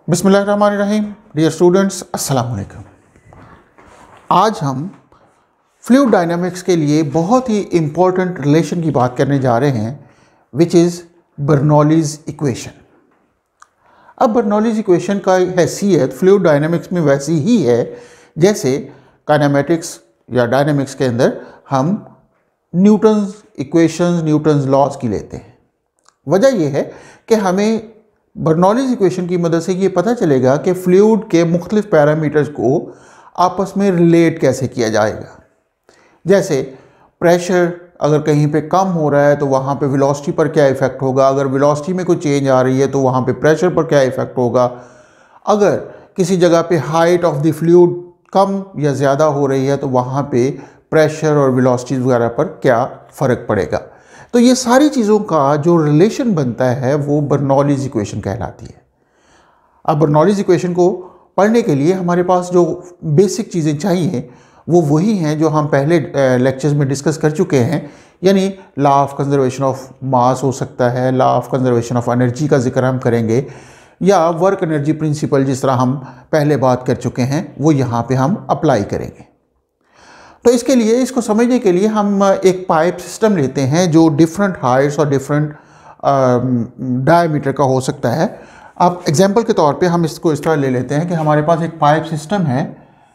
बिस्मिल्लाहिर्रहमानिर्रहीम। Dear students, अस्सलाम वालेकुम। आज हम फ्लूइड डायनामिक्स के लिए बहुत ही इम्पोर्टेंट रिलेशन की बात करने जा रहे हैं, विच इज़ बर्नौलीज़ इक्वेशन। अब बर्नौलीज़ इक्वेशन का हैसियत फ्लूइड डायनामिक्स में वैसी ही है जैसे काइनेमेटिक्स या डायनामिक्स के अंदर हम न्यूटन्स इक्वेशंस, न्यूटन्स लॉज की लेते हैं। वजह यह है कि हमें बर्नौलीज़ इक्वेशन की मदद से ये पता चलेगा कि फ्लूइड के मुख्तलिफ पैरामीटर्स को आपस में रिलेट कैसे किया जाएगा। जैसे प्रेशर अगर कहीं पे कम हो रहा है तो वहाँ पे वेलोसिटी पर क्या इफ़ेक्ट होगा, अगर वेलोसिटी में कोई चेंज आ रही है तो वहाँ पे प्रेशर पर क्या इफ़ेक्ट होगा, अगर किसी जगह पे हाइट ऑफ द फ्लूइड कम या ज़्यादा हो रही है तो वहाँ पे प्रेशर और वेलोसिटी वगैरह पर क्या फ़र्क पड़ेगा। तो ये सारी चीज़ों का जो रिलेशन बनता है वो बर्नौलीज़ इक्वेशन कहलाती है। अब बर्नौलीज़ इक्वेशन को पढ़ने के लिए हमारे पास जो बेसिक चीज़ें चाहिए वो वही हैं जो हम पहले लेक्चर्स में डिस्कस कर चुके हैं, यानी law of conservation of mass हो सकता है, law of conservation of energy का जिक्र हम करेंगे, या वर्क एनर्जी प्रिंसिपल जिस तरह हम पहले बात कर चुके हैं वो यहाँ पे हम अप्लाई करेंगे। तो इसके लिए, इसको समझने के लिए हम एक पाइप सिस्टम लेते हैं जो डिफरेंट हाइट्स और डिफरेंट डायमीटर का हो सकता है। अब एग्जांपल के तौर पे हम इसको इस तरह ले लेते हैं कि हमारे पास एक पाइप सिस्टम है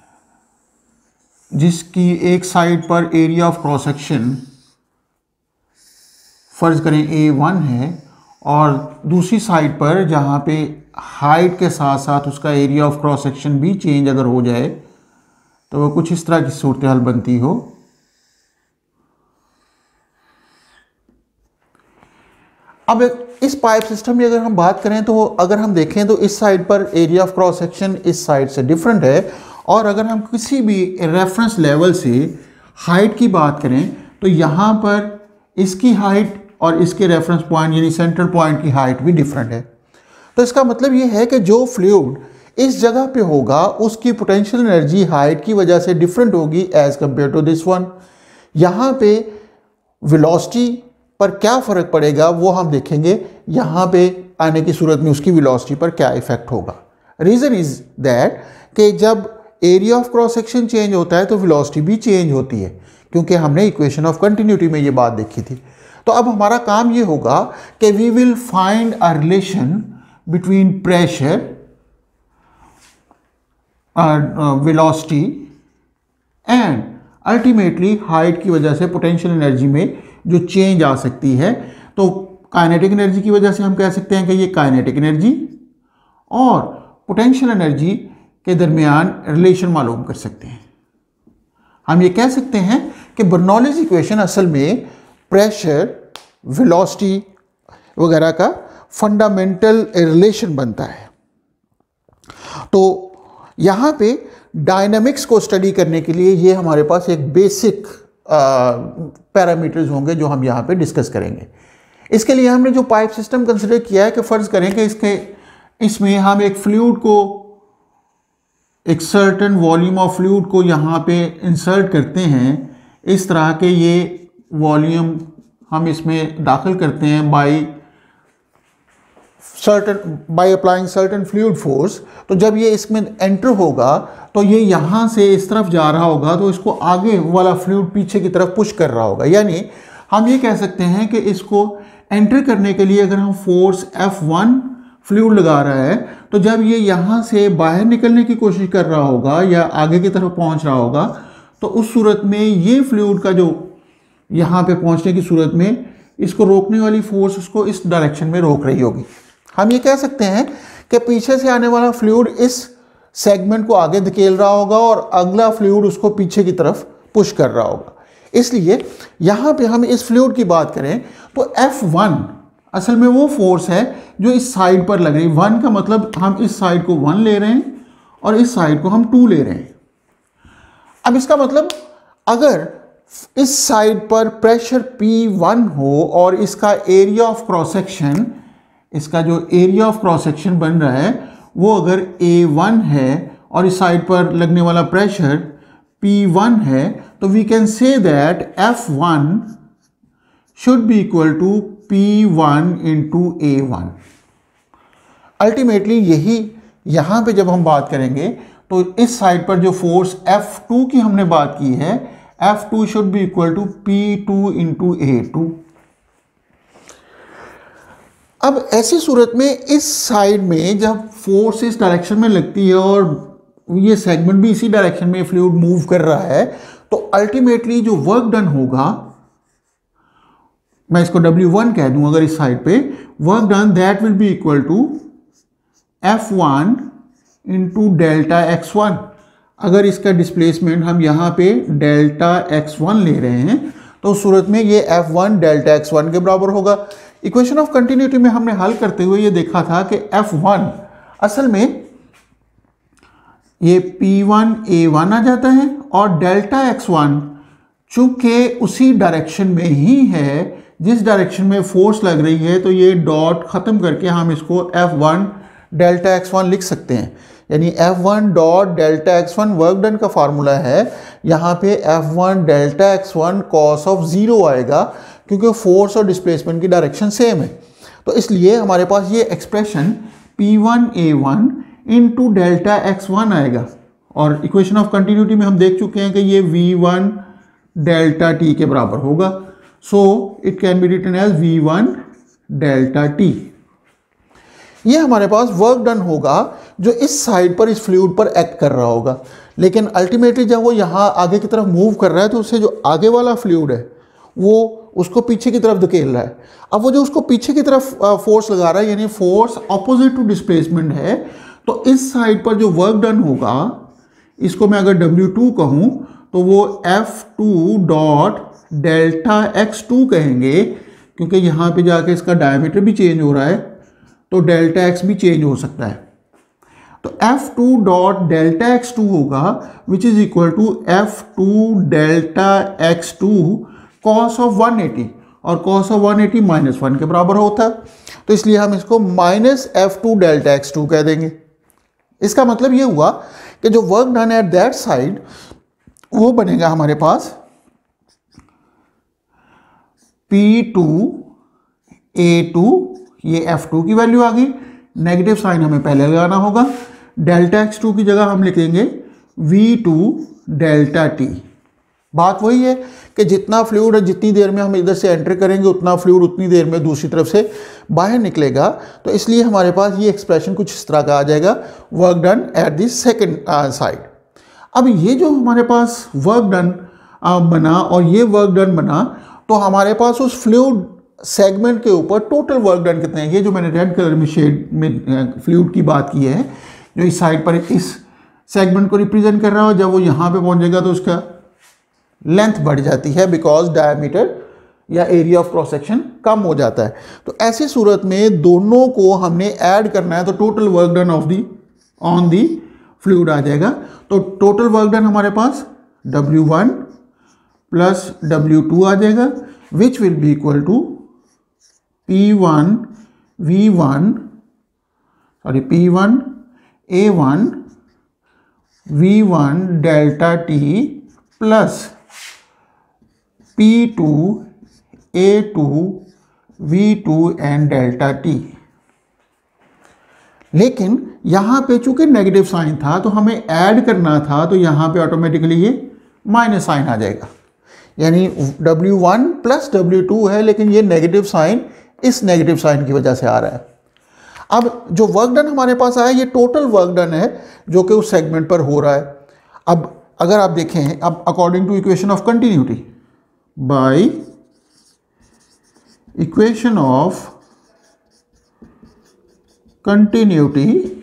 जिसकी एक साइड पर एरिया ऑफ क्रॉस सेक्शन फ़र्ज़ करें A1 है, और दूसरी साइड पर जहाँ पे हाइट के साथ साथ उसका एरिया ऑफ क्रॉस सेक्शन भी चेंज अगर हो जाए तो वो कुछ इस तरह की सूरत हाल बनती हो। अब इस पाइप सिस्टम में अगर हम बात करें तो अगर हम देखें तो इस साइड पर एरिया ऑफ क्रॉस सेक्शन इस साइड से डिफरेंट है, और अगर हम किसी भी रेफरेंस लेवल से हाइट की बात करें तो यहाँ पर इसकी हाइट और इसके रेफरेंस पॉइंट यानी सेंट्रल पॉइंट की हाइट भी डिफरेंट है। तो इसका मतलब ये है कि जो फ्लूइड इस जगह पे होगा उसकी पोटेंशियल एनर्जी हाइट की वजह से डिफरेंट होगी as compare to this one. यहाँ पे वेलोसिटी पर क्या फ़र्क पड़ेगा वो हम देखेंगे, यहाँ पे आने की सूरत में उसकी वेलोसिटी पर क्या इफ़ेक्ट होगा। रीज़न इज़ दैट कि जब area of cross section change होता है तो वेलोसिटी भी चेंज होती है, क्योंकि हमने इक्वेशन ऑफ कंटिन्यूटी में ये बात देखी थी। तो अब हमारा काम ये होगा कि we will find a relation between pressure, velocity and ultimately height की वजह से पोटेंशियल एनर्जी में जो चेंज आ सकती है। तो काइनेटिक एनर्जी की वजह से हम कह सकते हैं कि ये काइनेटिक एनर्जी और पोटेंशियल एनर्जी के दरमियान रिलेशन मालूम कर सकते हैं। हम ये कह सकते हैं कि बर्नौलीज़ इक्वेशन असल में प्रेशर, वेलोसिटी वगैरह का फंडामेंटल रिलेशन बनता है। तो यहाँ पे डायनामिक्स को स्टडी करने के लिए ये हमारे पास एक बेसिक पैरामीटर्स होंगे जो हम यहाँ पे डिस्कस करेंगे। इसके लिए हमने जो पाइप सिस्टम कंसिडर किया है कि फ़र्ज़ करें कि इसमें हम एक फ्लूइड को, एक सर्टेन वॉल्यूम ऑफ फ्लूइड को यहाँ पे इंसर्ट करते हैं। इस तरह के ये वॉल्यूम हम इसमें दाखिल करते हैं by applying certain fluid force. तो जब ये इसमें एंटर होगा तो ये यहाँ से इस तरफ जा रहा होगा तो इसको आगे वाला फ्लूइड पीछे की तरफ पुश कर रहा होगा। यानी हम ये कह सकते हैं कि इसको एंटर करने के लिए अगर हम फोर्स F1 फ्लूइड लगा रहा है तो जब ये यहाँ से बाहर निकलने की कोशिश कर रहा होगा या आगे की तरफ पहुँच रहा होगा तो उस सूरत में ये फ्लूइड का जो यहाँ पे पहुँचने की सूरत में इसको रोकने वाली फोर्स उसको इस डायरेक्शन में रोक रही होगी। हम ये कह सकते हैं कि पीछे से आने वाला फ्लूइड इस सेगमेंट को आगे धकेल रहा होगा और अगला फ्लूइड उसको पीछे की तरफ पुश कर रहा होगा। इसलिए यहाँ पे हम इस फ्लूइड की बात करें तो F1 असल में वो फोर्स है जो इस साइड पर लग रही है। 1 का मतलब हम इस साइड को 1 ले रहे हैं और इस साइड को हम 2 ले रहे हैं। अब इसका मतलब अगर इस साइड पर प्रेशर P1 हो और इसका एरिया ऑफ क्रॉस सेक्शन, इसका जो एरिया ऑफ क्रॉस सेक्शन बन रहा है वो अगर A1 है और इस साइड पर लगने वाला प्रेशर P1 है तो we can say that F1 should be equal to P1 into A1। Ultimately यही यहाँ पे जब हम बात करेंगे तो इस साइड पर जो फोर्स F2 की हमने बात की है, F2 should be equal to P2 into A2। अब ऐसी सूरत में इस साइड में जब फोर्स इस डायरेक्शन में लगती है और ये सेगमेंट भी इसी डायरेक्शन में फ्लूइड मूव कर रहा है, तो अल्टीमेटली जो वर्क डन होगा, मैं इसको W1 कह दूं अगर इस साइड पे, work done that will be equal to F1 into delta x1। अगर इसका डिस्प्लेसमेंट हम यहाँ पे डेल्टा x1 ले रहे हैं तो उस सूरत में ये F1 डेल्टा x1 के बराबर होगा। इक्वेशन ऑफ कंटिन्यूटी में हमने हल करते हुए ये देखा था कि F1 असल में ये P1 A1 आ जाता है और डेल्टा x1 चूंकि उसी डायरेक्शन में ही है जिस डायरेक्शन में फोर्स लग रही है, तो ये डॉट ख़त्म करके हम इसको F1 डेल्टा x1 लिख सकते हैं। यानी F1 dot delta x1 work done का फार्मूला है, यहाँ पे F1 delta x1 cos of 0 आएगा क्योंकि फोर्स और डिस्प्लेसमेंट की डायरेक्शन सेम है। तो इसलिए हमारे पास ये expression P1 A1 into delta x1 आएगा। और इक्वेशन ऑफ कंटिन्यूटी में हम देख चुके हैं कि ये V1 डेल्टा t के बराबर होगा। So it can be written as V1 delta t। ये हमारे पास वर्क डन होगा जो इस साइड पर इस फ्लूइड पर एक्ट कर रहा होगा, लेकिन अल्टीमेटली जब वो यहाँ आगे की तरफ मूव कर रहा है तो उससे जो आगे वाला फ्लूइड है वो उसको पीछे की तरफ धकेल रहा है। अब वो जो उसको पीछे की तरफ फोर्स लगा रहा है, यानी फोर्स ऑपोजिट टू डिस्प्लेसमेंट है, तो इस साइड पर जो वर्क डन होगा, इसको मैं अगर W2 कहूँ तो वो F2 डॉट डेल्टा x2 कहेंगे, क्योंकि यहाँ पे जाके इसका डायमीटर भी चेंज हो रहा है तो डेल्टा x भी चेंज हो सकता है। तो F2 डॉट डेल्टा x2 होगा which is equal to F2 delta x2 cos of 180, और कॉस ऑफ 180 -1 के बराबर होता है, तो इसलिए हम इसको माइनस F2 डेल्टा x2 कह देंगे। इसका मतलब ये हुआ कि जो work done at that side वो बनेगा हमारे पास P2 A2, ये F2 की वैल्यू आ गई, नेगेटिव साइन हमें पहले लगाना होगा, डेल्टा x2 की जगह हम लिखेंगे V2 डेल्टा t। बात वही है कि जितना फ्लूइड है, जितनी देर में हम इधर से एंटर करेंगे उतना फ्लूइड उतनी देर में दूसरी तरफ से बाहर निकलेगा, तो इसलिए हमारे पास ये एक्सप्रेशन कुछ इस तरह का आ जाएगा, work done at this second side. अब ये जो हमारे पास वर्क डन बना और ये वर्क डन बना, तो हमारे पास उस फ्लूइड सेगमेंट के ऊपर टोटल वर्क डन कितने हैं, ये जो मैंने रेड कलर में शेड में फ्लूइड की बात की है, जो इस साइड पर इस सेगमेंट को रिप्रेजेंट कर रहा हो, जब वो यहाँ पे पहुँचेगा तो उसका लेंथ बढ़ जाती है बिकॉज डायमीटर या एरिया ऑफ क्रॉस सेक्शन कम हो जाता है। तो ऐसी सूरत में दोनों को हमने ऐड करना है, तो total work done of the on the fluid आ जाएगा। तो टोटल वर्क डन हमारे पास W1 प्लस W2 आ जाएगा, which will be equal to P1 A1 V1 delta t plus P2 A2 V2 and delta t। लेकिन यहाँ पे चूंकि नेगेटिव साइन था तो हमें ऐड करना था, तो यहाँ पे ऑटोमेटिकली ये माइनस साइन आ जाएगा, यानी W1 प्लस W2 है, लेकिन ये नेगेटिव साइन इस नेगेटिव साइन की वजह से आ रहा है। अब जो वर्क डन हमारे पास आया ये टोटल वर्क डन है जो कि उस सेगमेंट पर हो रहा है। अब अगर आप देखें, अब according to equation of continuity, by equation of continuity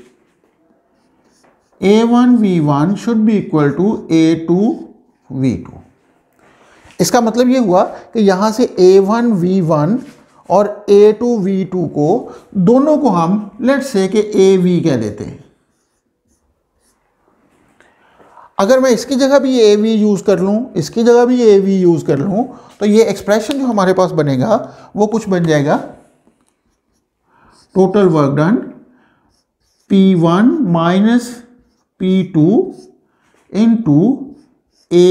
A1 V1 should be equal to A2 V2। इसका मतलब ये हुआ कि यहां से A1 V1 और A2 V2 को दोनों को हम लेट्स से कि AV कह देते हैं। अगर मैं इसकी जगह भी AV यूज कर लूं, इसकी जगह भी AV यूज कर लूं, तो ये एक्सप्रेशन जो हमारे पास बनेगा वो कुछ बन जाएगा, total work done P1 minus P2 into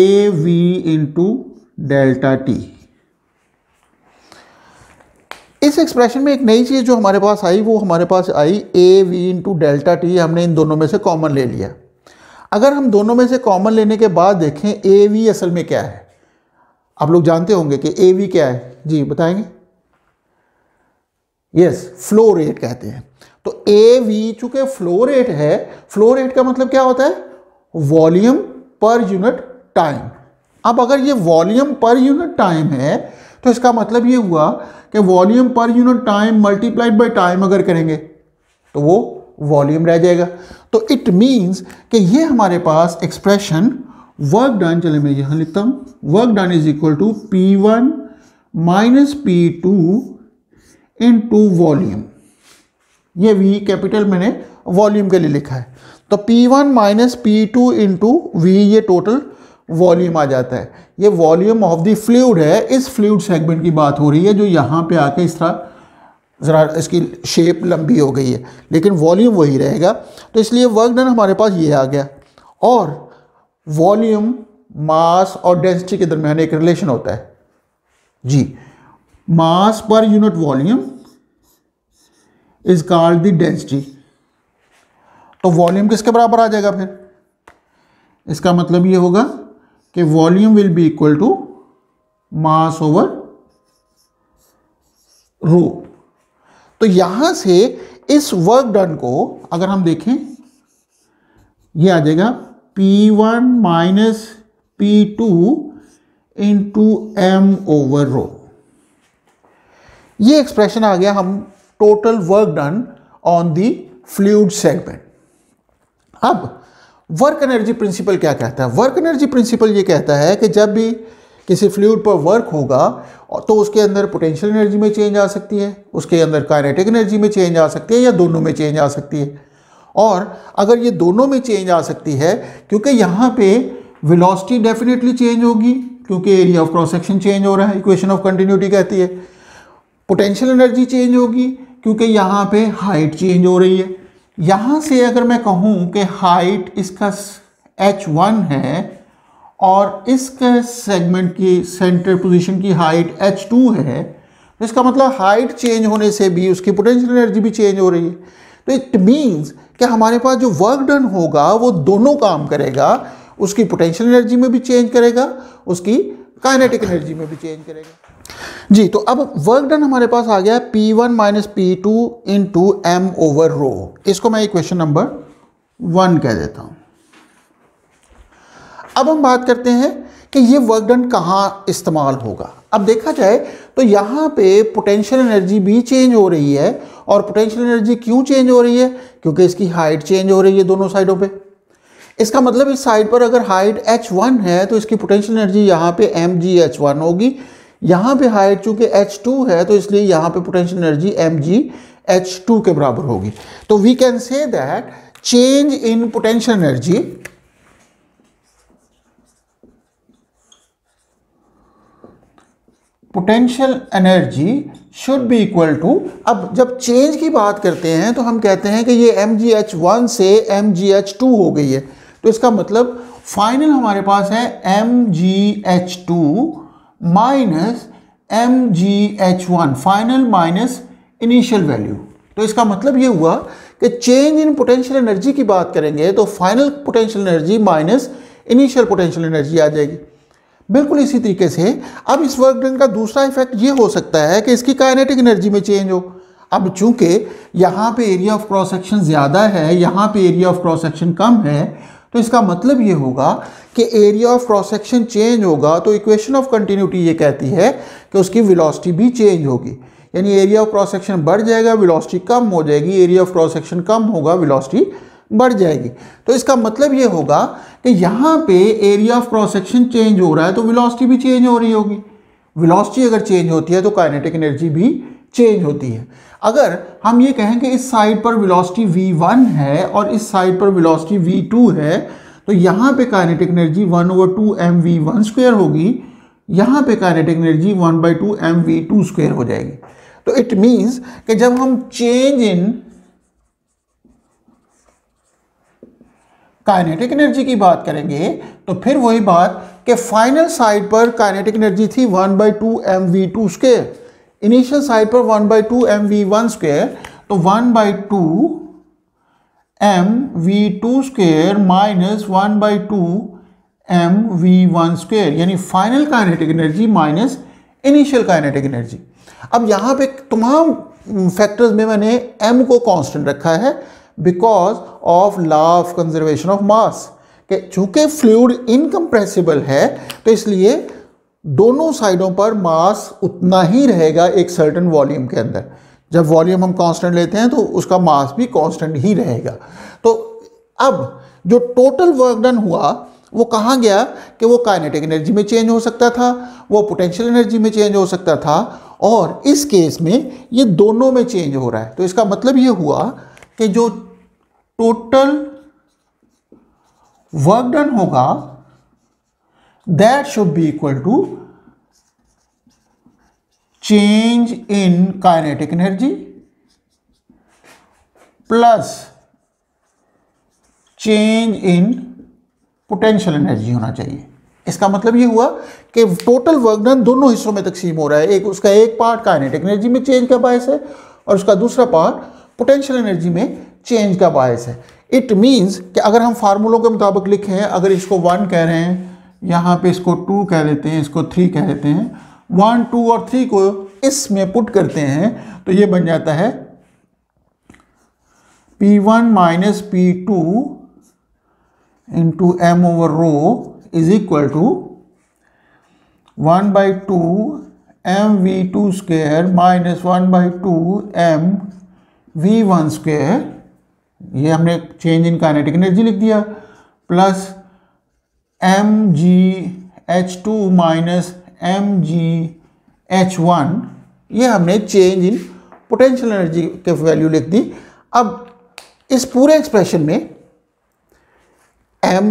AV into delta t। इस इस एक्सप्रेशन में एक नई चीज़ जो हमारे पास आई, वो हमारे पास आई A V into delta T. हमने इन दोनों में से कॉमन ले लिया। अगर हम दोनों में से कॉमन लेने के बाद देखें ए वी असल में क्या है, आप लोग जानते होंगे कि ए वी क्या है, जी बताएंगे? यस, फ्लो रेट कहते हैं। तो ए वी चूंकि फ्लो रेट है, फ्लो रेट का मतलब क्या होता है? वॉल्यूम पर यूनिट टाइम। अब अगर ये वॉल्यूम पर यूनिट टाइम है तो इसका मतलब ये हुआ कि वॉल्यूम पर unit time multiplied by time अगर करेंगे तो वो वॉल्यूम रह जाएगा। तो इट मीन्स कि ये हमारे पास एक्सप्रेशन वर्क डन, चले मैं यहां लिखता हूं, work done is equal to P1 minus P2 into volume. ये V कैपिटल मैंने वॉल्यूम के लिए लिखा है। तो P1 minus P2 into V, ये टोटल वॉल्यूम आ जाता है। ये वॉल्यूम ऑफ द फ्लूइड है। इस फ्लूइड सेगमेंट की बात हो रही है जो यहाँ पे आके इस तरह ज़रा इसकी शेप लंबी हो गई है, लेकिन वॉल्यूम वही रहेगा। तो इसलिए वर्क डन हमारे पास ये आ गया। और वॉल्यूम, मास और डेंसिटी के दरमियान एक रिलेशन होता है जी, मास पर unit volume is called the density. तो वॉल्यूम किसके बराबर आ जाएगा फिर? इसका मतलब ये होगा कि volume will be equal to mass over rho. तो यहां से इस वर्क डन को अगर हम देखें, ये आ जाएगा P1 minus P2 into M over rho. ये एक्सप्रेशन आ गया हम total work done on the fluid segment. अब वर्क एनर्जी प्रिंसिपल क्या कहता है? वर्क एनर्जी प्रिंसिपल ये कहता है कि जब भी किसी फ्लूइड पर वर्क होगा तो उसके अंदर पोटेंशियल एनर्जी में चेंज आ सकती है, उसके अंदर काइनेटिक एनर्जी में चेंज आ सकती है, या दोनों में चेंज आ सकती है। और अगर ये दोनों में चेंज आ सकती है, क्योंकि यहाँ पे वेलोसिटी डेफिनेटली चेंज होगी क्योंकि area of cross section change हो रहा है, इक्वेशन ऑफ कंटिन्यूटी कहती है। पोटेंशियल एनर्जी चेंज होगी क्योंकि यहाँ पे हाइट चेंज हो रही है। यहाँ से अगर मैं कहूँ कि हाइट इसका h1 है और इसके सेगमेंट की सेंटर पोजीशन की हाइट h2 है, तो इसका मतलब हाइट चेंज होने से भी उसकी पोटेंशियल एनर्जी भी चेंज हो रही है। तो इट मीन्स कि हमारे पास जो वर्क डन होगा वो दोनों काम करेगा, उसकी पोटेंशियल एनर्जी में भी चेंज करेगा, उसकी काइनेटिक एनर्जी में भी चेंज करेगा जी। तो अब वर्क डन हमारे पास आ गया P1 minus P2 into M over rho. इसको मैं इक्वेशन नंबर 1 कह देता हूं। अब हम बात करते हैं कि ये वर्क डन कहाँ इस्तेमाल होगा। अब देखा जाए तो यहाँ पे पोटेंशियल एनर्जी भी चेंज हो रही है। और पोटेंशियल एनर्जी क्यों चेंज हो रही है? क्योंकि इसकी हाइट चेंज हो रही है दोनों साइडों पे। इसका मतलब इस साइड पर अगर हाइट h1 है तो इसकी पोटेंशियल एनर्जी यहाँ पे mgh1 होगी। यहाँ पे हाइट चूंकि h2 है तो इसलिए यहाँ पे पोटेंशियल एनर्जी mgh2 के बराबर होगी। तो we can say that change in potential energy should be equal to, अब जब चेंज की बात करते हैं तो हम कहते हैं कि ये mgh1 से mgh2 हो गई है। तो इसका मतलब फाइनल हमारे पास है mgh2 minus mgh1, final minus initial value. तो इसका मतलब ये हुआ कि चेंज इन पोटेंशियल एनर्जी की बात करेंगे तो final potential energy minus initial potential energy आ जाएगी। बिल्कुल इसी तरीके से अब इस वर्क डन का दूसरा इफेक्ट ये हो सकता है कि इसकी काइनेटिक एनर्जी में चेंज हो। अब चूंकि यहाँ पे एरिया ऑफ क्रॉस सेक्शन ज़्यादा है, यहाँ पे एरिया ऑफ क्रॉस सेक्शन कम है, तो इसका मतलब ये होगा कि area of cross section change होगा तो इक्वेशन ऑफ कंटिन्यूटी ये कहती है कि उसकी वेलोसिटी भी चेंज होगी। यानी एरिया ऑफ क्रॉस सेक्शन बढ़ जाएगा, वेलोसिटी कम हो जाएगी, एरिया ऑफ क्रॉस सेक्शन कम होगा, वेलोसिटी बढ़ जाएगी। तो इसका मतलब ये होगा कि यहाँ पे area of cross section change हो रहा है तो वेलोसिटी भी चेंज हो रही होगी। वेलोसिटी अगर चेंज होती है तो काइनेटिक एनर्जी भी चेंज होती है। अगर हम ये कहें कि इस साइड पर वेलोसिटी v1 है और इस साइड पर वेलोसिटी v2 है तो यहाँ पे काइनेटिक एनर्जी 1/2 mv1 स्क्वायर होगी, यहाँ पे काइनेटिक एनर्जी 1/2 mv2 स्क्वायर हो जाएगी। तो इट मीन्स कि जब हम चेंज इन काइनेटिक एनर्जी की बात करेंगे तो फिर वही बात कि फाइनल साइड पर काइनेटिक एनर्जी थी 1/2 mv2 स्क्वायर, इनिशियल साइड पर 1/2 mv1 तो 1/2 mv2 माइनस 1/2 mv1 यानी final kinetic energy minus initial kinetic energy. अब यहाँ पे तमाम फैक्टर्स में मैंने m को कांस्टेंट रखा है because of law of conservation of mass, कि चूंकि फ्लूइड इनकम्प्रेसिबल है तो इसलिए दोनों साइडों पर मास उतना ही रहेगा एक सर्टेन वॉल्यूम के अंदर। जब वॉल्यूम हम कांस्टेंट लेते हैं तो उसका मास भी कांस्टेंट ही रहेगा। तो अब जो टोटल वर्क डन हुआ वो कहाँ गया कि वो काइनेटिक एनर्जी में चेंज हो सकता था, वो पोटेंशियल एनर्जी में चेंज हो सकता था, और इस केस में ये दोनों में चेंज हो रहा है। तो इसका मतलब ये हुआ कि जो टोटल वर्क डन होगा that should be equal to change in kinetic energy plus change in potential energy होना चाहिए। इसका मतलब ये हुआ कि टोटल वर्क डन दोनों हिस्सों में तकसीम हो रहा है। एक उसका एक पार्ट काइनेटिक एनर्जी में चेंज का बायस है और उसका दूसरा पार्ट पोटेंशियल एनर्जी में चेंज का बायस है। इट मीन्स कि अगर हम फार्मूलों के मुताबिक लिखें, अगर इसको 1 कह रहे हैं, यहाँ पे इसको 2 कह देते हैं, इसको 3 कह देते हैं, 1, 2 और 3 को इसमें पुट करते हैं तो ये बन जाता है P1 minus P2 into m over rho is equal to 1/2 mv2 minus 1/2 mv1। ये हमने चेंज इन काइनेटिक एनर्जी लिख दिया, प्लस mgh2 माइनस mgh1, ये हमने चेंज इन पोटेंशियल एनर्जी के वैल्यू लिख दी। अब इस पूरे एक्सप्रेशन में m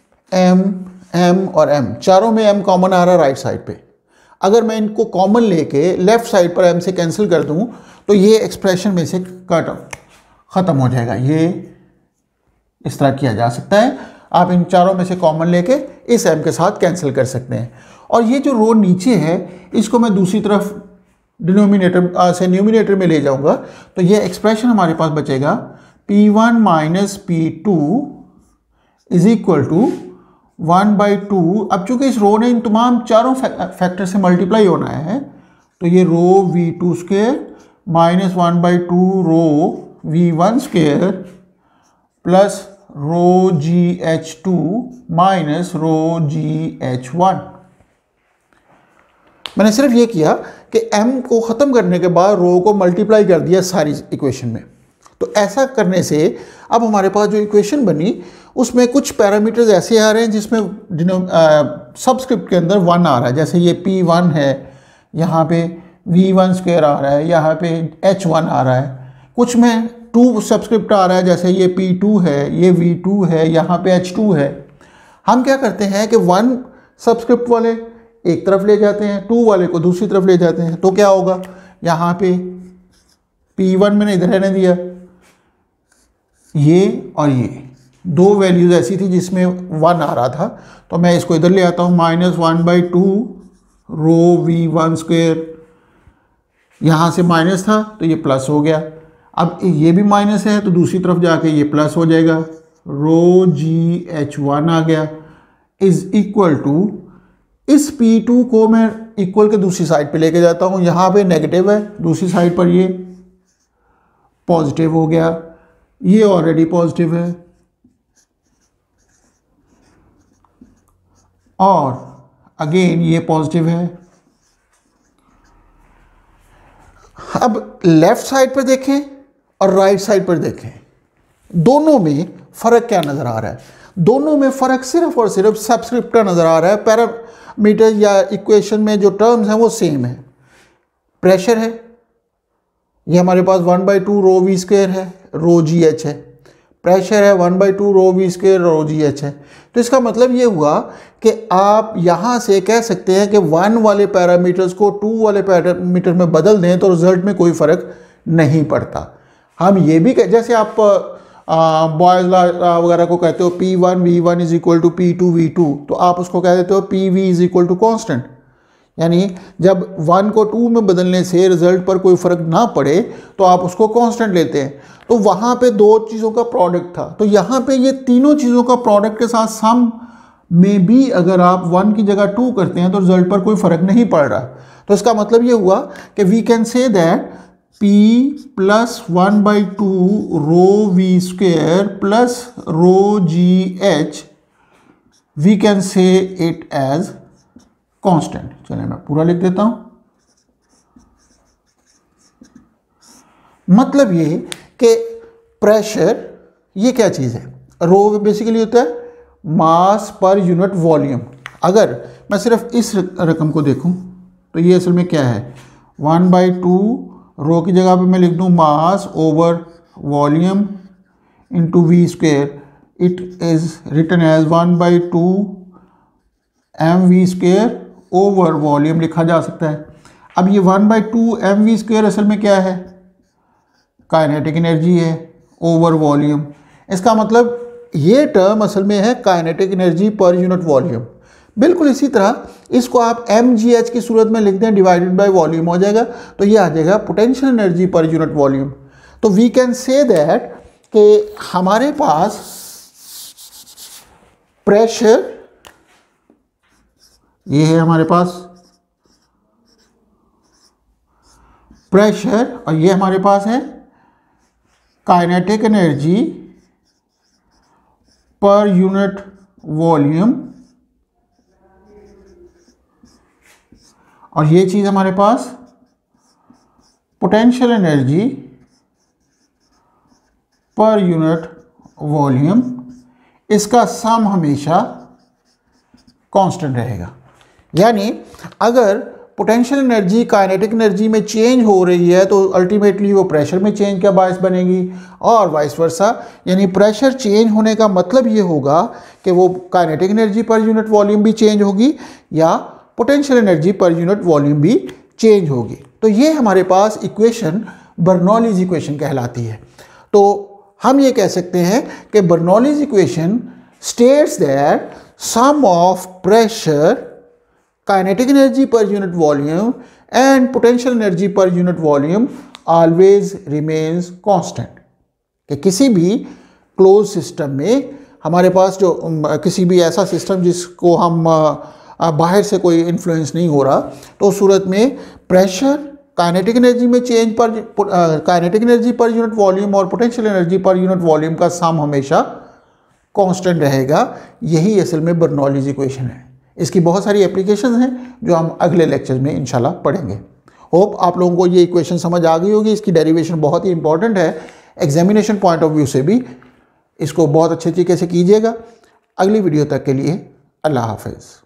और m चारों में m कॉमन आ रहा है राइट साइड पे। अगर मैं इनको कॉमन लेके लेफ्ट साइड पर m से कैंसिल कर दूं तो ये एक्सप्रेशन में से ख़त्म हो जाएगा। ये इस तरह किया जा सकता है, आप इन चारों में से कॉमन लेके इस m के साथ कैंसिल कर सकते हैं। और ये जो रो नीचे है इसको मैं दूसरी तरफ डिनोमिनेटर से न्यूमिनेटर में ले जाऊंगा तो ये एक्सप्रेशन हमारे पास बचेगा P1 minus P2 is equal to 1/2। अब चूंकि इस रो ने इन तमाम चारों फैक्टर से मल्टीप्लाई होना है तो ये rho v2 minus 1/2 rho v1 plus rho gh2 minus rho gh1। मैंने सिर्फ ये किया कि m को ख़त्म करने के बाद रो को मल्टीप्लाई कर दिया सारी इक्वेशन में। तो ऐसा करने से अब हमारे पास जो इक्वेशन बनी उसमें कुछ पैरामीटर्स ऐसे आ रहे हैं जिसमें सबस्क्रिप्ट के अंदर 1 आ रहा है। जैसे ये P1 है, यहाँ पे v1 आ रहा है, यहाँ पे h1 आ रहा है। कुछ में 2 सबस्क्रिप्ट आ रहा है, जैसे ये P2 है, ये v2 है, यहाँ पे h2 है। हम क्या करते हैं कि 1 सबस्क्रिप्ट वाले एक तरफ ले जाते हैं, 2 वाले को दूसरी तरफ ले जाते हैं। तो क्या होगा, यहाँ पे P1 मैंने इधर रहने दिया, ये और ये 2 वैल्यूज़ ऐसी थी जिसमें 1 आ रहा था, तो मैं इसको इधर ले आता हूँ, माइनस 1/2 रो v1। यहाँ से माइनस था तो ये प्लस हो गया। अब ये भी माइनस है तो दूसरी तरफ जाके ये प्लस हो जाएगा, रो gh1 आ गया इज इक्वल टू, इस P2 को मैं इक्वल के दूसरी साइड पे लेके जाता हूँ। यहाँ पे नेगेटिव है, दूसरी साइड पर ये पॉजिटिव हो गया, ये ऑलरेडी पॉजिटिव है और अगेन ये पॉजिटिव है। अब लेफ्ट साइड पर देखें और राइट साइड पर देखें, दोनों में फ़र्क क्या नज़र आ रहा है? दोनों में फ़र्क सिर्फ और सिर्फ सबस्क्रिप्ट का नज़र आ रहा है। पैरामीटर या इक्वेशन में जो टर्म्स हैं वो सेम है। प्रेशर है, ये हमारे पास 1/2 रो v² है, रो gh है। प्रेशर है 1/2 रो v² रो gh है। तो इसका मतलब ये हुआ कि आप यहाँ से कह सकते हैं कि 1 वाले पैरामीटर्स को 2 वाले पैरामीटर में बदल दें तो रिजल्ट में कोई फ़र्क नहीं पड़ता। हम ये भी जैसे आप बॉयज़ लॉ वगैरह को कहते हो P1 V1 is equal to P2 V2, तो आप उसको कह देते हो PV is equal to constant. यानी जब 1 को 2 में बदलने से रिजल्ट पर कोई फ़र्क ना पड़े तो आप उसको कांस्टेंट लेते हैं। तो वहाँ पे दो चीज़ों का प्रोडक्ट था, तो यहाँ पे ये तीनों चीज़ों का प्रोडक्ट के साथ सम में भी अगर आप 1 की जगह 2 करते हैं तो रिजल्ट पर कोई फ़र्क नहीं पड़ रहा। तो इसका मतलब ये हुआ कि we can say that P plus 1/2 rho v square plus rho g h, we can say it as constant. चलिए मैं पूरा लिख देता हूं। मतलब ये कि प्रेशर ये क्या चीज़ है, रो बेसिकली होता है मास पर यूनिट वॉल्यूम। अगर मैं सिर्फ इस रकम को देखूं तो ये असल में क्या है, 1/2 रो की जगह पे मैं लिख दूं mass over volume into v square, it is written as 1/2 mv square over volume लिखा जा सकता है। अब ये 1/2 mv स्क्वेयर असल में क्या है, काइनेटिक एनर्जी है ओवर वॉल्यूम। इसका मतलब ये टर्म असल में है kinetic energy per unit volume. बिल्कुल इसी तरह इसको आप mgh की सूरत में लिख दें, डिवाइडेड बाय वॉल्यूम हो जाएगा, तो ये आ जाएगा potential energy per unit volume. तो वी कैन से दैट कि हमारे पास प्रेशर ये है, हमारे पास प्रेशर, और ये हमारे पास है kinetic energy per unit volume, और ये चीज़ हमारे पास potential energy per unit volume. इसका सम हमेशा कांस्टेंट रहेगा। यानी अगर पोटेंशियल एनर्जी काइनेटिक एनर्जी में चेंज हो रही है तो अल्टीमेटली वो प्रेशर में चेंज का बायस बनेगी, और वाइस वर्सा। यानी प्रेशर चेंज होने का मतलब ये होगा कि वो kinetic energy per unit volume भी चेंज होगी या potential energy per unit volume भी चेंज होगी। तो ये हमारे पास इक्वेशन बर्नौलीज इक्वेशन कहलाती है। तो हम ये कह सकते हैं कि Bernoulli's equation states that sum of pressure, kinetic energy per unit volume and potential energy per unit volume always remains constant. कि किसी भी क्लोज सिस्टम में हमारे पास जो किसी भी ऐसा सिस्टम जिसको हम बाहर से कोई इन्फ्लुएंस नहीं हो रहा, तो उस सूरत में प्रेशर, काइनेटिक एनर्जी में चेंज पर kinetic energy per unit volume और potential energy per unit volume का सम हमेशा कांस्टेंट रहेगा। यही असल में बर्नौलीज इक्वेशन है। इसकी बहुत सारी एप्लीकेशंस हैं जो हम अगले लेक्चर में इंशाल्लाह पढ़ेंगे। होप आप लोगों को ये इक्वेशन समझ आ गई होगी। इसकी डेरिवेशन बहुत ही इंपॉर्टेंट है, एग्जामिनेशन पॉइंट ऑफ व्यू से भी इसको बहुत अच्छे तरीके से कीजिएगा। अगली वीडियो तक के लिए अल्लाह हाफिज़।